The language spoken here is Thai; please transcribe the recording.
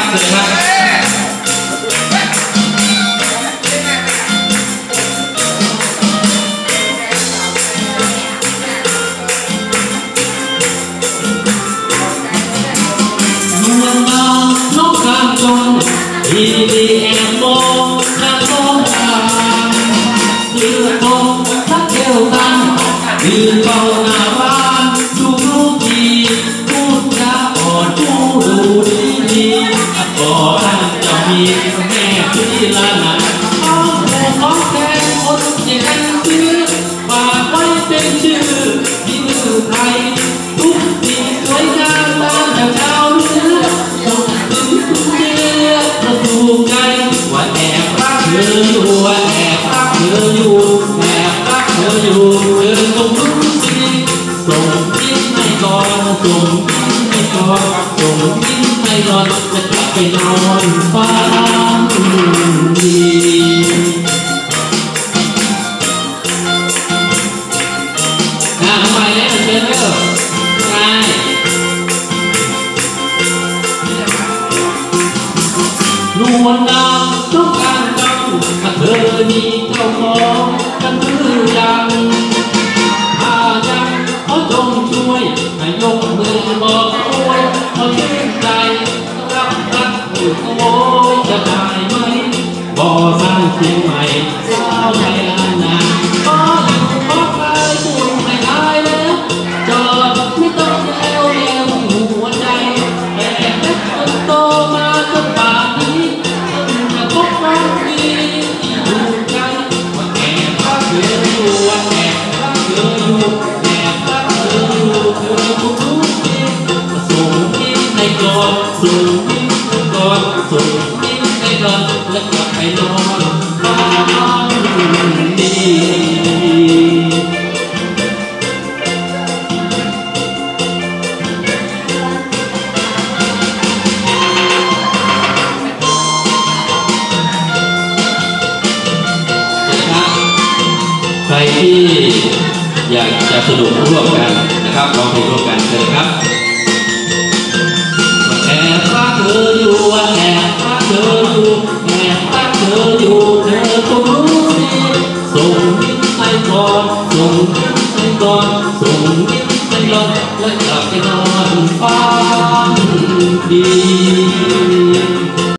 เชิญครับที่ดีแอบมองหน้าท้องตาเลือดทองทักเที่ยวตันยืนเฝ้าหน้าบ้านดูรู้ดีพูดจาอ่อนผู้ดูดีก่อท่านจะมีแม่ที่ละนาน้องแทนน้องแทนคนแย่งซื้อฝากไว้เป็นชื่อที่มือไทยทุกสิ่งสวยงามตามจากชาวเหนือส่งถึงทุกเมื่อประตูใจว่าแอบรักเธออยู่ว่าแอบรักเธออยู่แอบรักเธออยู่เธอคงรู้สิส่งยิ้มให้ก่อนส่งยิ้มให้ก่อนส่งยิ้มให้ก่อนจะกลับไปนอนฝันดีทำไมเนี่ยเชิญเถอะใช่นวลนามทุกการจังถ้าเธอมีเจ้าของกันหรือยังถ้ายังขอจงช่วยให้ยกมือบอกโอ้ยขอชื่นใจรับรักผู้ขโมยจะได้ไหมบ่อสร้างเชียงใหม่สาวไทยล้านนาขออยู่ขอไปบุญไม่ได้แล้วจอดไม่ต้องแล้วหัวใจแต่เล็กจนโตมาจนป่านนี้จะพบรักดีที่ถูกใจว่าแอบรักเธออยู่ว่าแอบรักเธออยู่แอบรักเธออยู่เธอคงรู้ดีส่งยิ้มให้ก่อนส่งยิ้มให้ก่อนส่งยิ้มให้ก่อนแล้วกลับไปนอนฝันดีใครที่อยากจะสนุกร่วมกันนะครับร้องเพลงร่วมกันเลยครับว่าแอบรักเธออยู่ว่า